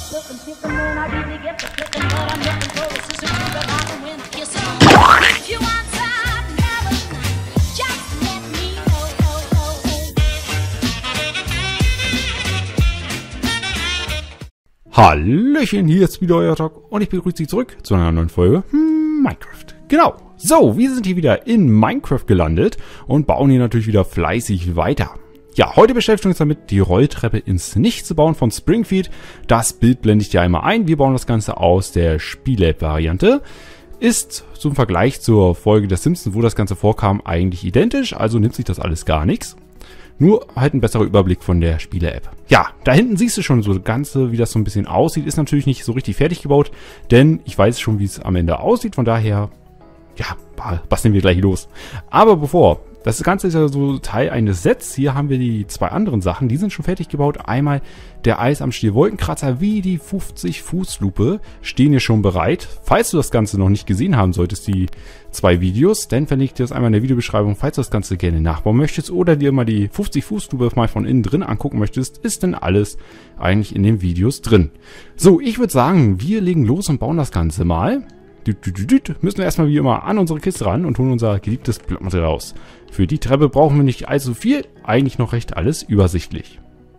Hallöchen, hier ist wieder euer Talk und ich begrüße Sie zurück zu einer neuen Folge Minecraft. Genau, so, wir sind hier wieder in Minecraft gelandet und bauen hier natürlich wieder fleißig weiter. Ja, heute beschäftigen wir uns damit, die Rolltreppe ins Nichts zu bauen von Springfeed. Das Bild blende ich dir einmal ein. Wir bauen das Ganze aus der Spiel-App-Variante. Ist zum Vergleich zur Folge der Simpsons, wo das Ganze vorkam, eigentlich identisch, also nimmt sich das alles gar nichts. Nur halt ein besserer Überblick von der Spiele-App. Ja, da hinten siehst du schon so das Ganze, wie das so ein bisschen aussieht. Ist natürlich nicht so richtig fertig gebaut, denn ich weiß schon, wie es am Ende aussieht. Von daher, ja, basteln wir gleich los. Aber bevor, das Ganze ist ja so Teil eines Sets. Hier haben wir die zwei anderen Sachen, die sind schon fertig gebaut. Einmal der Eis am Stiel Wolkenkratzer wie die 50-Fuß-Lupe stehen hier schon bereit. Falls du das Ganze noch nicht gesehen haben solltest, die zwei Videos, dann verlinke ich dir das einmal in der Videobeschreibung, falls du das Ganze gerne nachbauen möchtest oder dir mal die 50-Fuß-Lupe mal von innen drin angucken möchtest, ist denn alles eigentlich in den Videos drin. So, ich würde sagen, wir legen los und bauen das Ganze mal. Müssen wir erstmal wie immer an unsere Kiste ran und holen unser geliebtes Blockmaterial raus. Für die Treppe brauchen wir nicht allzu viel, eigentlich noch recht alles übersichtlich.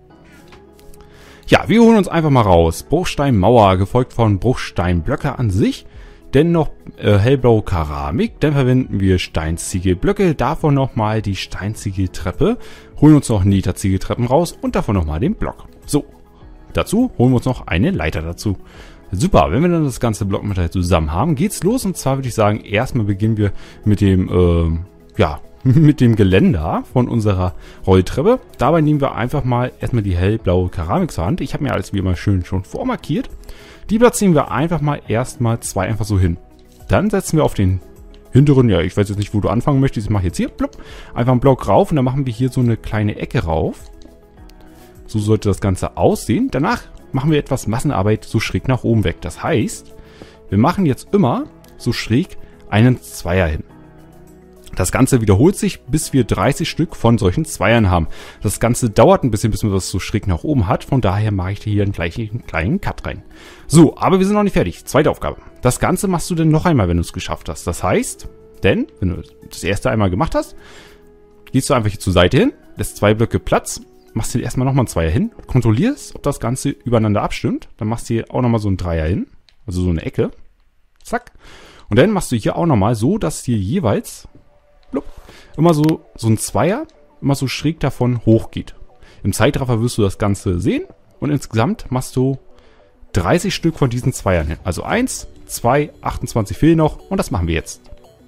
Ja, wir holen uns einfach mal raus. Bruchsteinmauer, gefolgt von Bruchsteinblöcke an sich. Dann noch hellblaue Keramik. Dann verwenden wir Steinziegelblöcke. Davon nochmal die Steinziegeltreppe. Holen uns noch Nether-Ziegeltreppen raus und davon nochmal den Block. So, dazu holen wir uns noch eine Leiter dazu. Super, wenn wir dann das ganze Blockmaterial zusammen haben, geht's los. Und zwar würde ich sagen, erstmal beginnen wir mit dem, mit dem Geländer von unserer Rolltreppe. Dabei nehmen wir einfach mal erstmal die hellblaue Keramik zur Hand. Ich habe mir alles wie immer schön schon vormarkiert. Die platzieren wir einfach mal erstmal zwei einfach so hin. Dann setzen wir auf den hinteren, ja, ich weiß jetzt nicht, wo du anfangen möchtest. Ich mache jetzt hier, plopp, einfach einen Block rauf und dann machen wir hier so eine kleine Ecke rauf. So sollte das Ganze aussehen. Danach machen wir etwas Massenarbeit so schräg nach oben weg. Das heißt, wir machen jetzt immer so schräg einen Zweier hin. Das Ganze wiederholt sich, bis wir 30 Stück von solchen Zweiern haben. Das Ganze dauert ein bisschen, bis man das so schräg nach oben hat. Von daher mache ich hier einen kleinen Cut rein. So, aber wir sind noch nicht fertig. Zweite Aufgabe. Das Ganze machst du dann noch einmal, wenn du es geschafft hast. Das heißt, wenn du das erste einmal gemacht hast, gehst du einfach hier zur Seite hin, lässt zwei Blöcke Platz, machst hier erstmal nochmal einen Zweier hin, kontrollierst, ob das Ganze übereinander abstimmt. Dann machst du hier auch nochmal so einen Dreier hin, also so eine Ecke. Zack. Und dann machst du hier auch nochmal so, dass hier jeweils immer so ein Zweier immer so schräg davon hochgeht. Im Zeitraffer wirst du das Ganze sehen und insgesamt machst du 30 Stück von diesen Zweiern hin. Also 1, 2, 28 fehlen noch und das machen wir jetzt.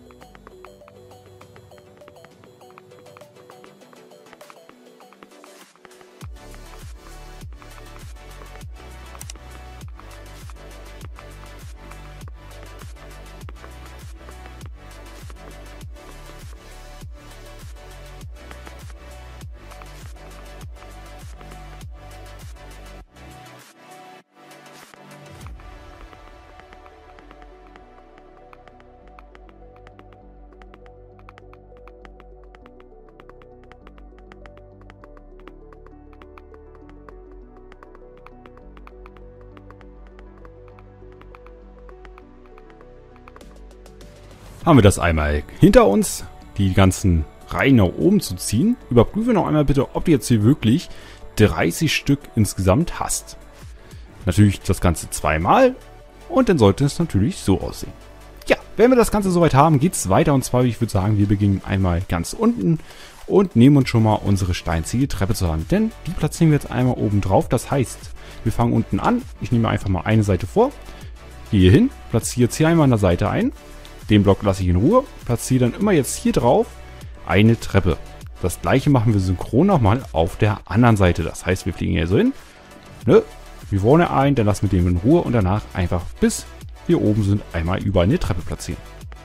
Haben wir das einmal hinter uns, die ganzen Reihen nach oben zu ziehen. Überprüfe noch einmal bitte, ob du jetzt hier wirklich 30 Stück insgesamt hast. Natürlich das Ganze zweimal und dann sollte es natürlich so aussehen. Ja, wenn wir das Ganze soweit haben, geht es weiter und zwar, ich würde sagen, wir beginnen einmal ganz unten und nehmen uns schon mal unsere Steinziegeltreppe zur Hand. Denn die platzieren wir jetzt einmal oben drauf. Das heißt, wir fangen unten an. Ich nehme einfach mal eine Seite vor, gehe hier hin, platziere jetzt hier einmal an der Seite ein. Den Block lasse ich in Ruhe, platziere dann immer jetzt hier drauf eine Treppe. Das gleiche machen wir synchron nochmal auf der anderen Seite. Das heißt, wir fliegen hier so hin, ne? Wir vorne ein, dann lassen wir den in Ruhe und danach einfach bis wir oben sind einmal überall eine Treppe platzieren.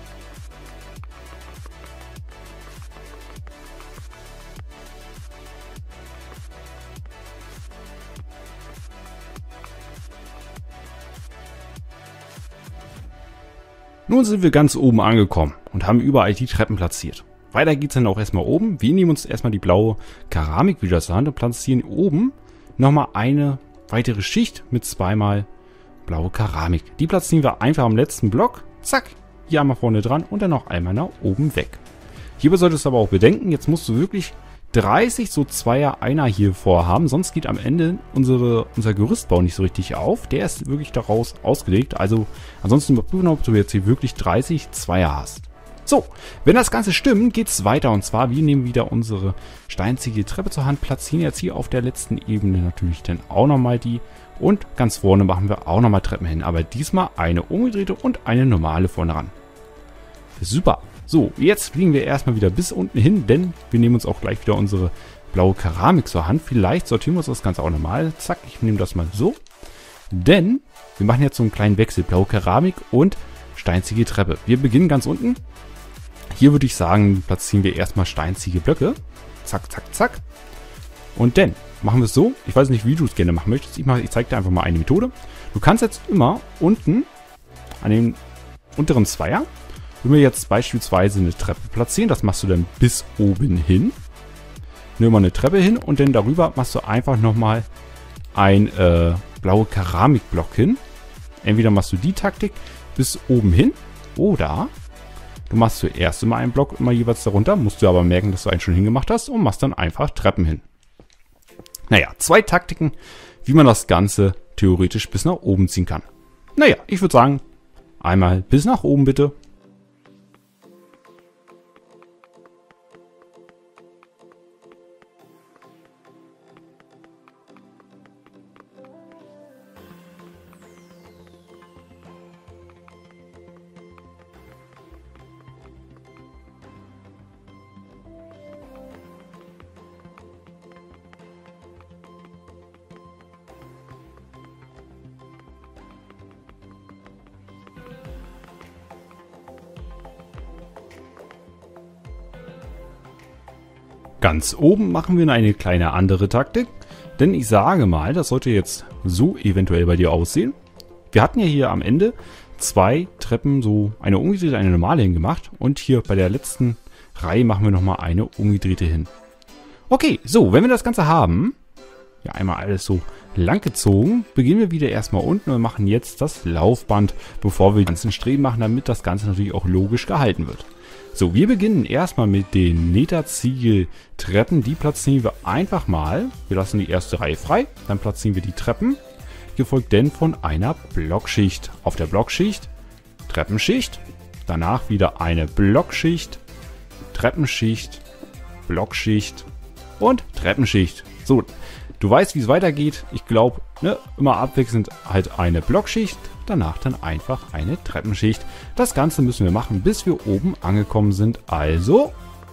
Nun sind wir ganz oben angekommen und haben überall die Treppen platziert. Weiter geht's dann auch erstmal oben. Wir nehmen uns erstmal die blaue Keramik wieder zur Hand und platzieren oben nochmal eine weitere Schicht mit zweimal blaue Keramik. Die platzieren wir einfach am letzten Block. Zack, hier einmal vorne dran und dann noch einmal nach oben weg. Hierbei solltest du aber auch bedenken, jetzt musst du wirklich 30 so Zweier, Einer hier vorhaben, sonst geht am Ende unser Gerüstbau nicht so richtig auf. Der ist wirklich daraus ausgelegt, also ansonsten überprüfen, ob du jetzt hier wirklich 30 Zweier hast. So, wenn das Ganze stimmt, geht es weiter und zwar, wir nehmen wieder unsere Steinziegel-Treppe zur Hand, platzieren jetzt hier auf der letzten Ebene natürlich dann auch nochmal die und ganz vorne machen wir auch nochmal Treppen hin, aber diesmal eine umgedrehte und eine normale vorne ran. Super. So, jetzt fliegen wir erstmal wieder bis unten hin, denn wir nehmen uns auch gleich wieder unsere blaue Keramik zur Hand. Vielleicht sortieren wir uns das Ganze auch nochmal. Zack, ich nehme das mal so. Denn wir machen jetzt so einen kleinen Wechsel. Blaue Keramik und Steinziegel-Treppe. Wir beginnen ganz unten. Hier würde ich sagen, platzieren wir erstmal Steinziegel-Blöcke. Zack, zack, zack. Und dann machen wir es so. Ich weiß nicht, wie du es gerne machen möchtest. Ich zeige dir einfach mal eine Methode. Du kannst jetzt immer unten an den unteren Zweier, wenn wir jetzt beispielsweise eine Treppe platzieren, das machst du dann bis oben hin. Nimm mal eine Treppe hin und dann darüber machst du einfach nochmal ein blaue Keramikblock hin. Entweder machst du die Taktik bis oben hin oder du machst zuerst immer einen Block immer jeweils darunter, musst du aber merken, dass du einen schon hingemacht hast und machst dann einfach Treppen hin. Naja, 2 Taktiken, wie man das Ganze theoretisch bis nach oben ziehen kann. Naja, ich würde sagen, einmal bis nach oben bitte. Ganz oben machen wir eine kleine andere Taktik, denn ich sage mal, das sollte jetzt so eventuell bei dir aussehen. Wir hatten ja hier am Ende 2 Treppen, so eine umgedrehte, eine normale hingemacht und hier bei der letzten Reihe machen wir nochmal eine umgedrehte hin. Okay, so, wenn wir das Ganze haben, ja einmal alles so lang gezogen, beginnen wir wieder erstmal unten und machen jetzt das Laufband, bevor wir die ganzen Streben machen, damit das Ganze natürlich auch logisch gehalten wird. So, wir beginnen erstmal mit den Netherziegel-Treppen. Die platzieren wir einfach mal. Wir lassen die erste Reihe frei. Dann platzieren wir die Treppen. Gefolgt dann von einer Blockschicht. Auf der Blockschicht Treppenschicht. Danach wieder eine Blockschicht. Treppenschicht. Blockschicht. Und Treppenschicht. So, du weißt, wie es weitergeht. Ich glaube, immer abwechselnd halt eine Blockschicht. Danach dann einfach eine Treppenschicht. Das Ganze müssen wir machen, bis wir oben angekommen sind. Also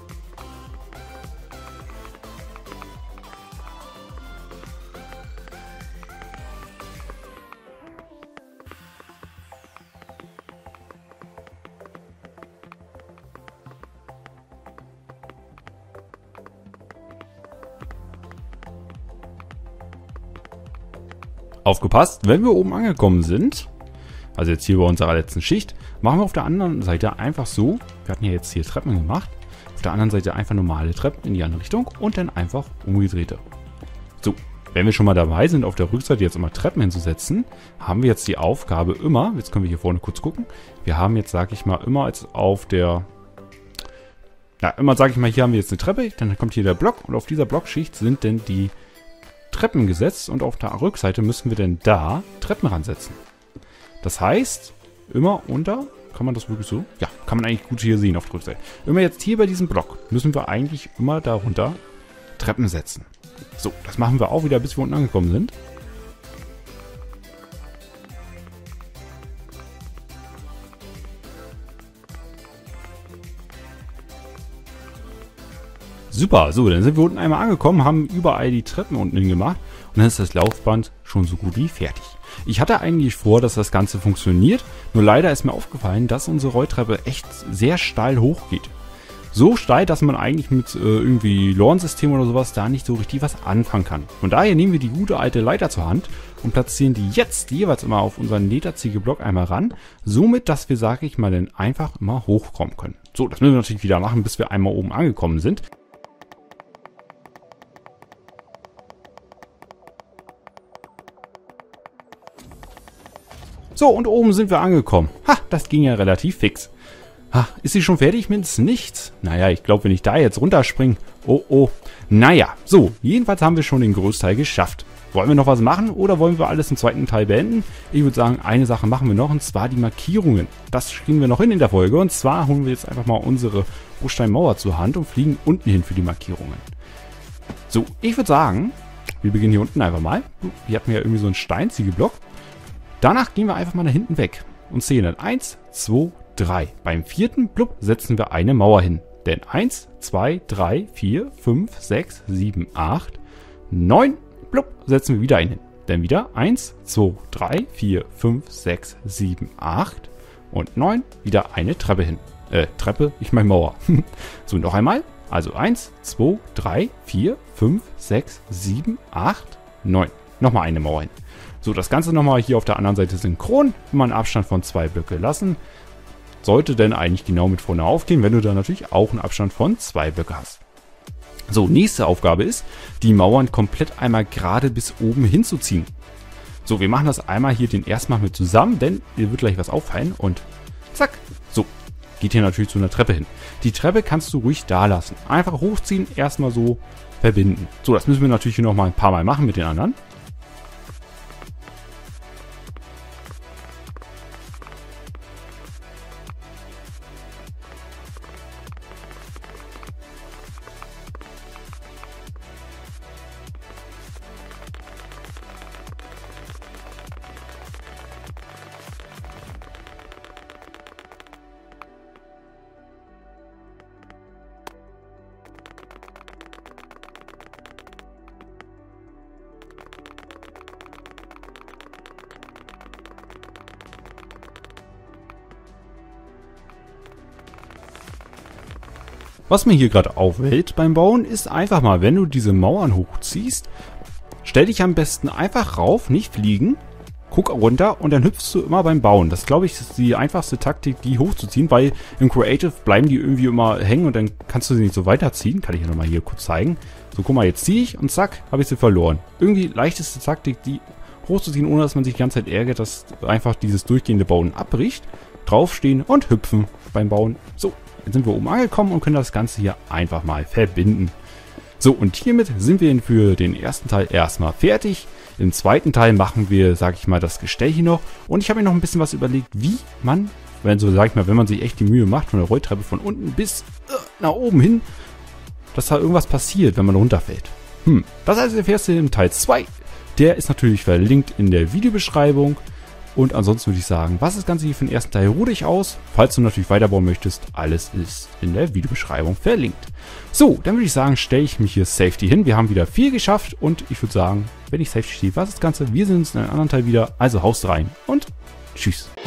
aufgepasst, wenn wir oben angekommen sind, also jetzt hier bei unserer letzten Schicht, machen wir auf der anderen Seite einfach so, wir hatten ja jetzt hier Treppen gemacht, auf der anderen Seite einfach normale Treppen in die andere Richtung und dann einfach umgedrehte. So, wenn wir schon mal dabei sind, auf der Rückseite jetzt immer Treppen hinzusetzen, haben wir jetzt die Aufgabe immer, jetzt können wir hier vorne kurz gucken, wir haben jetzt, sage ich mal, immer als auf der, ja, immer sage ich mal, hier haben wir jetzt eine Treppe, dann kommt hier der Block und auf dieser Blockschicht sind dann die Treppen gesetzt und auf der Rückseite müssen wir dann da Treppen ransetzen. Das heißt, immer unter, kann man das wirklich so? Ja, kann man eigentlich gut hier sehen auf der Rückseite. Immer jetzt hier bei diesem Block müssen wir eigentlich immer darunter Treppen setzen. So, das machen wir auch wieder, bis wir unten angekommen sind. Super, so, dann sind wir unten einmal angekommen, haben überall die Treppen unten hin gemacht und dann ist das Laufband schon so gut wie fertig. Ich hatte eigentlich vor, dass das Ganze funktioniert, nur leider ist mir aufgefallen, dass unsere Rolltreppe echt sehr steil hochgeht. So steil, dass man eigentlich mit irgendwie Lorensystem oder sowas da nicht so richtig was anfangen kann. Von daher nehmen wir die gute alte Leiter zur Hand und platzieren die jetzt jeweils immer auf unseren Netherziegel-Block einmal ran, somit, dass wir, sage ich mal, dann einfach immer hochkommen können. So, das müssen wir natürlich wieder machen, bis wir einmal oben angekommen sind. So, und oben sind wir angekommen. Ha, das ging ja relativ fix. Ha, ist sie schon fertig mit nichts? Naja, ich glaube, wenn ich da jetzt runterspringe. Oh, oh. Naja, so, jedenfalls haben wir schon den Großteil geschafft. Wollen wir noch was machen oder wollen wir alles im zweiten Teil beenden? Ich würde sagen, eine Sache machen wir noch, und zwar die Markierungen. Das kriegen wir noch hin in der Folge, und zwar holen wir jetzt einfach mal unsere Bruchsteinmauer zur Hand und fliegen unten hin für die Markierungen. So, ich würde sagen, wir beginnen hier unten einfach mal. Hier hatten wir ja irgendwie so einen Steinziegelblock. Danach gehen wir einfach mal da hinten weg und zählen dann 1, 2, 3. Beim vierten Blub setzen wir eine Mauer hin. Denn 1, 2, 3, 4, 5, 6, 7, 8, 9, blub, setzen wir wieder einen hin. Denn wieder 1, 2, 3, 4, 5, 6, 7, 8 und 9 wieder eine Treppe hin. Treppe, ich meine Mauer. So, noch einmal. Also 1, 2, 3, 4, 5, 6, 7, 8, 9. Nochmal eine Mauer hin. So, das Ganze nochmal hier auf der anderen Seite synchron. Immer einen Abstand von 2 Blöcke lassen. Sollte denn eigentlich genau mit vorne aufgehen, wenn du da natürlich auch einen Abstand von 2 Blöcke hast. So, nächste Aufgabe ist, die Mauern komplett einmal gerade bis oben hinzuziehen. So, wir machen das einmal hier den ersten Mal mit zusammen, denn dir wird gleich was auffallen und zack. So, geht hier natürlich zu einer Treppe hin. Die Treppe kannst du ruhig da lassen. Einfach hochziehen, erstmal so verbinden. So, das müssen wir natürlich hier nochmal ein paar Mal machen mit den anderen. Was mir hier gerade auffällt beim Bauen, ist einfach mal, wenn du diese Mauern hochziehst, stell dich am besten einfach rauf, nicht fliegen, guck runter und dann hüpfst du immer beim Bauen. Das glaube ich ist die einfachste Taktik, die hochzuziehen, weil im Creative bleiben die irgendwie immer hängen und dann kannst du sie nicht so weiterziehen. Kann ich dir nochmal hier kurz zeigen. So, guck mal, jetzt ziehe ich und zack, habe ich sie verloren. Irgendwie leichteste Taktik, die hochzuziehen, ohne dass man sich die ganze Zeit ärgert, dass einfach dieses durchgehende Bauen abbricht. Draufstehen und hüpfen beim Bauen. So. Jetzt sind wir oben angekommen und können das Ganze hier einfach mal verbinden. So, und hiermit sind wir für den ersten Teil erstmal fertig. Im zweiten Teil machen wir, sag ich mal, das Gestell hier noch. Und ich habe mir noch ein bisschen was überlegt, wie man, wenn man sich echt die Mühe macht, von der Rolltreppe von unten bis nach oben hin, dass da irgendwas passiert, wenn man runterfällt. Das also erfährst du im Teil 2. Der ist natürlich verlinkt in der Videobeschreibung. Und ansonsten würde ich sagen, was das Ganze hier für den ersten Teil, ruh dich aus. Falls du natürlich weiterbauen möchtest, alles ist in der Videobeschreibung verlinkt. So, dann würde ich sagen, stelle ich mich hier Safety hin. Wir haben wieder viel geschafft und ich würde sagen, wenn ich Safety stehe, was ist das Ganze? Wir sehen uns in einem anderen Teil wieder. Also haust rein und tschüss.